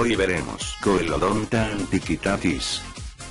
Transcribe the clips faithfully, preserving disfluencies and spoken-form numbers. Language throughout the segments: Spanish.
Hoy veremos Coelodonta antiquitatis,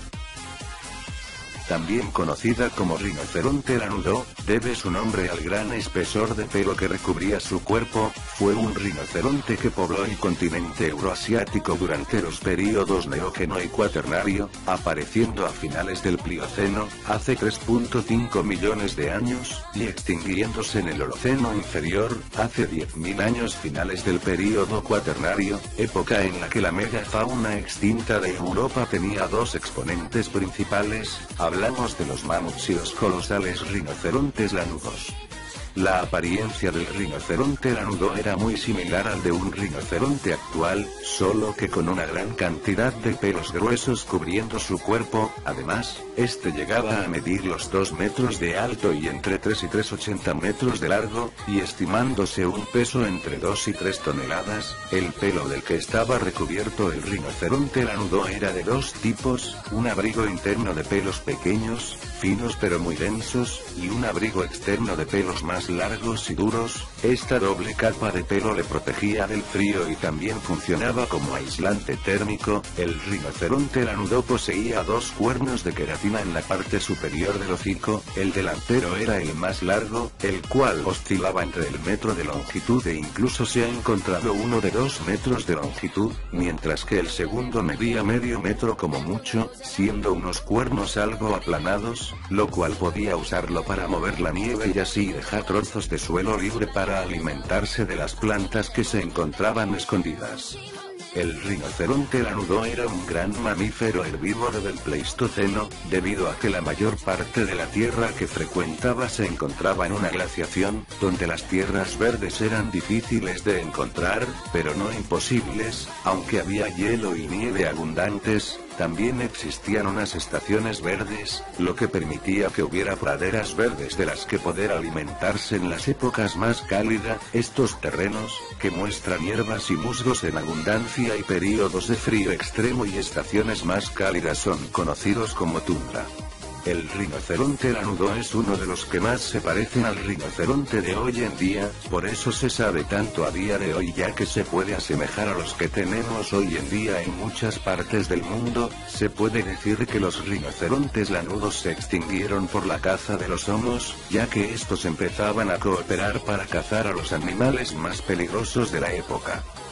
también conocida como rinoceronte lanudo, debe su nombre al gran espesor de pelo que recubría su cuerpo. Fue un rinoceronte que pobló el continente euroasiático durante los períodos Neógeno y Cuaternario, apareciendo a finales del Plioceno, hace tres punto cinco millones de años, y extinguiéndose en el Holoceno inferior, hace diez mil años, finales del período Cuaternario, época en la que la megafauna extinta de Europa tenía dos exponentes principales. Hablamos de los mamuts y los colosales rinocerontes lanudos. La apariencia del rinoceronte lanudo era muy similar al de un rinoceronte actual, solo que con una gran cantidad de pelos gruesos cubriendo su cuerpo. Además, este llegaba a medir los dos metros de alto y entre tres y tres coma ochenta metros de largo, y estimándose un peso entre dos y tres toneladas. El pelo del que estaba recubierto el rinoceronte lanudo era de dos tipos: un abrigo interno de pelos pequeños, finos pero muy densos, y un abrigo externo de pelos más largos y duros. Esta doble capa de pelo le protegía del frío y también funcionaba como aislante térmico. El rinoceronte lanudo poseía dos cuernos de queratina en la parte superior del hocico. El delantero era el más largo, el cual oscilaba entre el metro de longitud e incluso se ha encontrado uno de dos metros de longitud, mientras que el segundo medía medio metro como mucho, siendo unos cuernos algo aplanados, lo cual podía usarlo para mover la nieve y así dejar trozos de suelo libre para alimentarse de las plantas que se encontraban escondidas. El rinoceronte lanudo era un gran mamífero herbívoro del Pleistoceno, debido a que la mayor parte de la tierra que frecuentaba se encontraba en una glaciación, donde las tierras verdes eran difíciles de encontrar, pero no imposibles. Aunque había hielo y nieve abundantes, también existían unas estaciones verdes, lo que permitía que hubiera praderas verdes de las que poder alimentarse en las épocas más cálidas. Estos terrenos, que muestran hierbas y musgos en abundancia y períodos de frío extremo y estaciones más cálidas, son conocidos como tundra. El rinoceronte lanudo es uno de los que más se parecen al rinoceronte de hoy en día, por eso se sabe tanto a día de hoy, ya que se puede asemejar a los que tenemos hoy en día en muchas partes del mundo. Se puede decir que los rinocerontes lanudos se extinguieron por la caza de los homos, ya que estos empezaban a cooperar para cazar a los animales más peligrosos de la época.